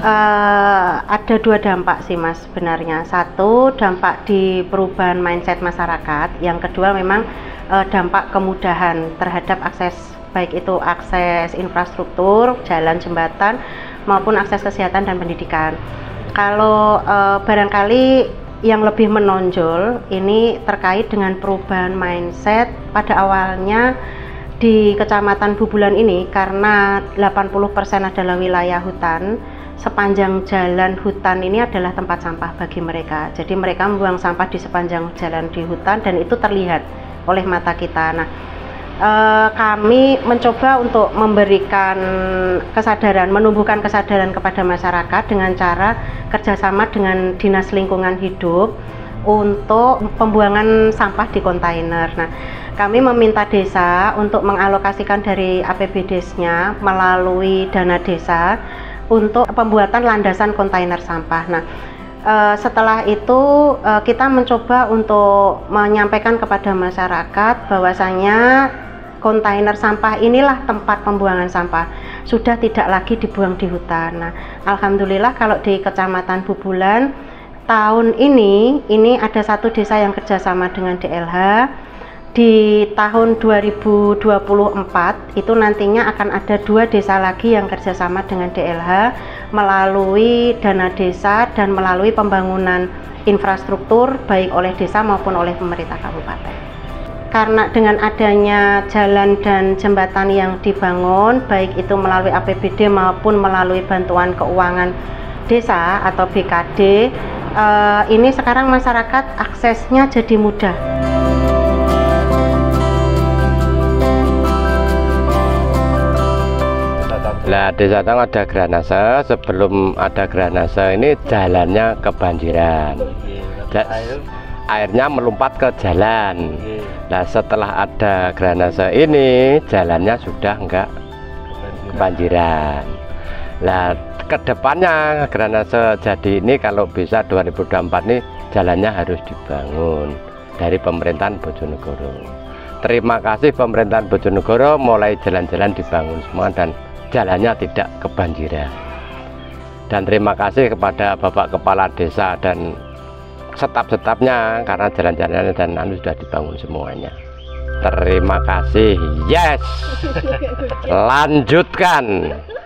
Ada dua dampak sih Mas sebenarnya. Satu, dampak di perubahan mindset masyarakat. Yang kedua memang dampak kemudahan terhadap akses, baik itu akses infrastruktur, jalan, jembatan, maupun akses kesehatan dan pendidikan. Kalau barangkali yang lebih menonjol ini terkait dengan perubahan mindset pada awalnya di Kecamatan Bubulan ini, karena 80% adalah wilayah hutan. Sepanjang jalan hutan ini adalah tempat sampah bagi mereka. Jadi mereka membuang sampah di sepanjang jalan di hutan dan itu terlihat oleh mata kita. Nah, kami mencoba untuk memberikan kesadaran, menumbuhkan kesadaran kepada masyarakat dengan cara kerjasama dengan Dinas Lingkungan Hidup untuk pembuangan sampah di kontainer. Nah, kami meminta desa untuk mengalokasikan dari APBD-nya melalui dana desa untuk pembuatan landasan kontainer sampah. Nah, setelah itu kita mencoba untuk menyampaikan kepada masyarakat bahwasanya kontainer sampah inilah tempat pembuangan sampah, sudah tidak lagi dibuang di hutan. Nah, alhamdulillah kalau di Kecamatan Bubulan tahun ini ada satu desa yang kerjasama dengan DLH. Di tahun 2024 itu nantinya akan ada 2 desa lagi yang kerjasama dengan DLH melalui dana desa dan melalui pembangunan infrastruktur baik oleh desa maupun oleh pemerintah kabupaten. Karena dengan adanya jalan dan jembatan yang dibangun baik itu melalui APBD maupun melalui bantuan keuangan desa atau BKD, ini sekarang masyarakat aksesnya jadi mudah. Nah, Desa Tang ada drainase. Sebelum ada drainase ini jalannya kebanjiran. Airnya melompat ke jalan. Nah, setelah ada drainase ini jalannya sudah enggak kebanjiran. Nah, kedepannya drainase jadi ini kalau bisa 2024 ini jalannya harus dibangun dari pemerintahan Bojonegoro. Terima kasih pemerintahan Bojonegoro, mulai jalan-jalan dibangun semua dan jalannya tidak kebanjiran. Dan terima kasih kepada Bapak Kepala Desa dan staf-stafnya karena jalan-jalannya dan sudah dibangun semuanya. Terima kasih. Yes. Lanjutkan.